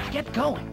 Get going.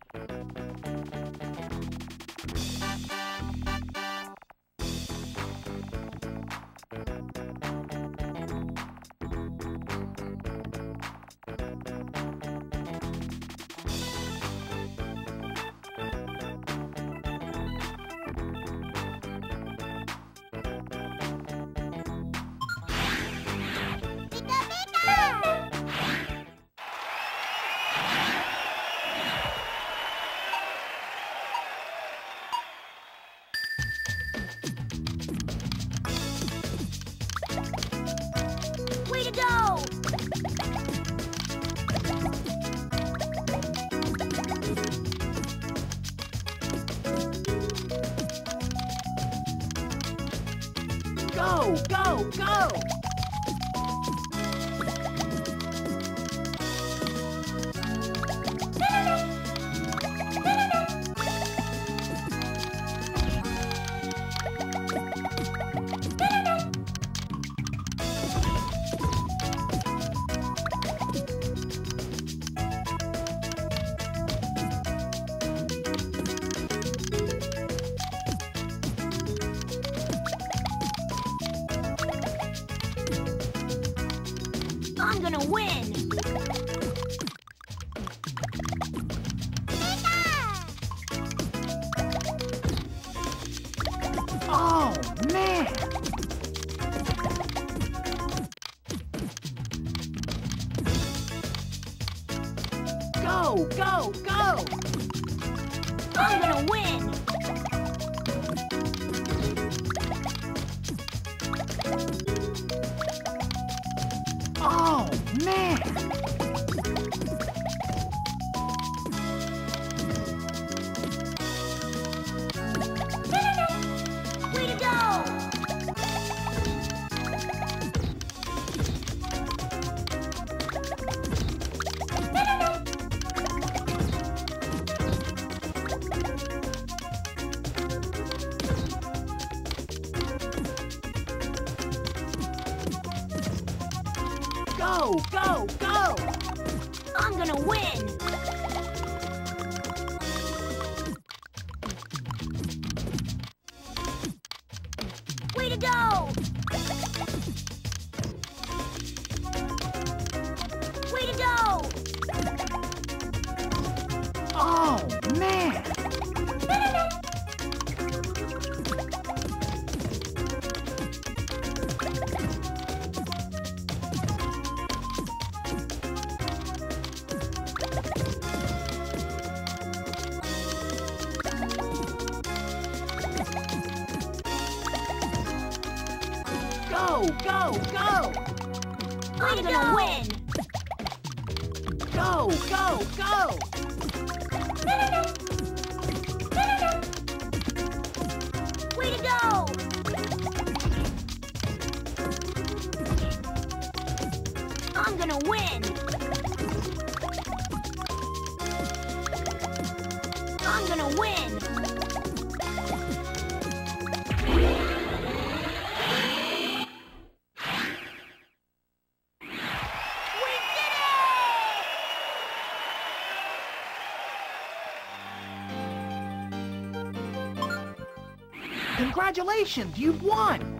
Way to go! Go, go, go! I'm gonna win! Oh, man! Go, go, go! I'm gonna win! Oh, man! Way to go! Go, go, go! I'm gonna win! Way to go! Way to go! Oh, man! Go, go, go! I'm gonna win! Go, go, go! Way to go! I'm gonna win! I'm gonna win! Congratulations, you've won!